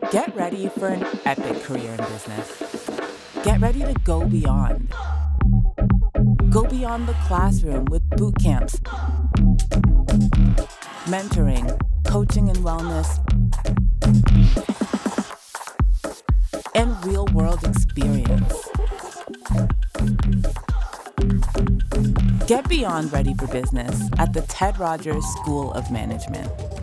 Get ready for an epic career in business. Get ready to go beyond. Go beyond the classroom with bootcamps, mentoring, coaching and wellness, and real-world experience. Get beyond ready for business at the Ted Rogers School of Management.